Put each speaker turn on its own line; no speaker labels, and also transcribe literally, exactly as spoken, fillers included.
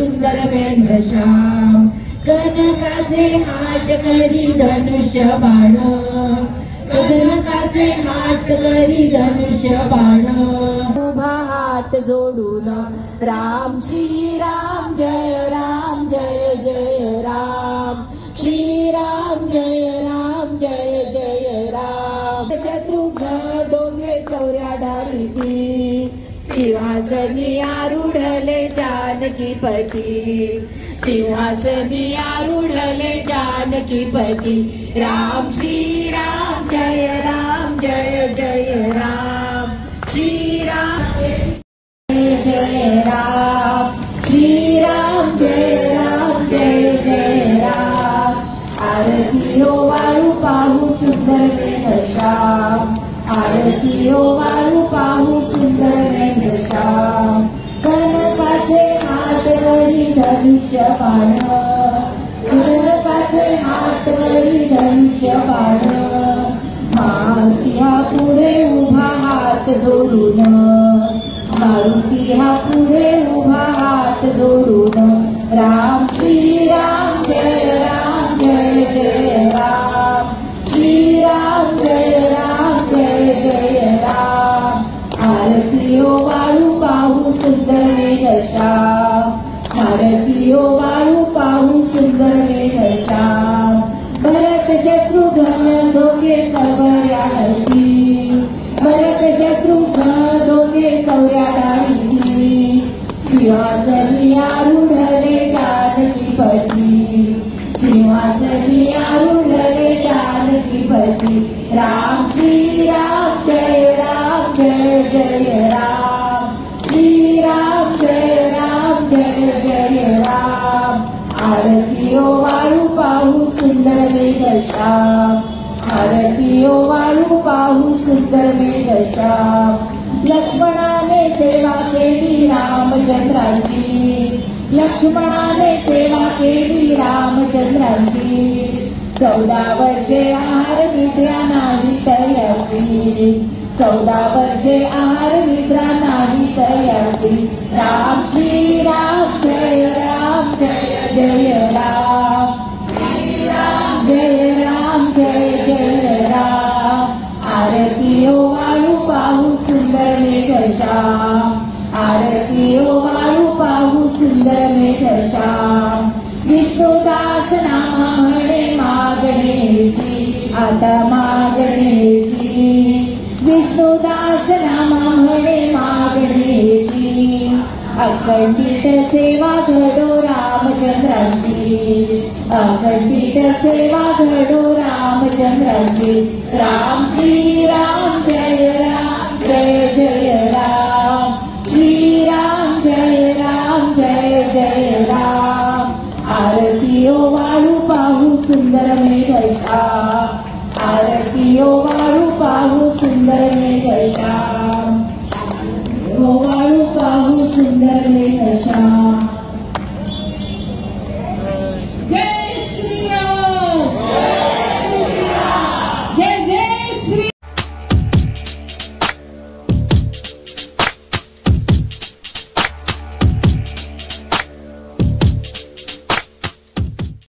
सुंदर मेघश्याम कनकाचे हाट करी धनुष्य बाण कनकाचे हात करी धनुष्य बाण उभा हात जोडून राम श्री राम जय राम जय जय राम श्री राम जय राम जय जय राम शत्रुघ्न दोघे चौऱ्या ढाळीती सिंहासनी आरूढले जानकीपती सिंहासनी आरूढले जानकीपती राम श्री राम जय राम जय जय राम श्री राम जय जय राम श्री राम जय राम जय जय राम आरती हो वाळू पाहू सुंदर मेघश्याम आरती हो वाळू पाहू सुंदर मेघश्याम कनकाचे हात करी धनुष्य बाण कनकाचे हात करी धनुष्य बाण मारुती हा पुढे उभा हात जोडून मारुती हा पुढे उभा हात जोडून राम श्री राम जय राम जय जय राम श्री राम जय राम जय जय राम आरती हो वाळू पाहू सुंदर मेघश्याम आरती हो वाळू पाहू सुंदर मेघश्याम भरत शत्रुघ्न दोघे चौऱ्या ढाळीती भरत शत्रुघ्न दोघे चौऱ्या ढाळीती सिंहासनी आरूढले जानकीपती सिंहासनी आरूढले जानकीपती राम श्री राम जय राम जय जय राम श्री राम जय राम जय जय राम आरती हो वाळू पाहू सुंदर मेघश्याम आरती हो वाळू पाहू सुंदर मेघश्याम लक्ष्मणाने सेवा केली रामचंद्रांची लक्ष्मणाने सेवा केली रामचंद्रांची चौदा वर्षे आहार निद्रा नाही तयासी चौदा वर्षे आहार निद्रा नाही तयासी राम श्री राम जय राम जय जय राम श्री राम जय राम जय जय राम आरती हो वाळू पाहू सुंदर मेघश्याम आरती हो वाळू पाहू सुंदर मेघश्याम विष्णुदास नामा म्हणे मागणेची आता मागणेची विष्णुदास नामा म्हणे मागणेची अखंडित सेवा घडो रामचंद्रांची अखंडित सेवा घडो रामचंद्रांची राम श्री राम जय राम जय जय राम श्री राम जय राम जय जय राम आरती हो वाळू पाहू सुंदर मेघश्याम आरती हो वाळू पाहू सुंदर मेघश्याम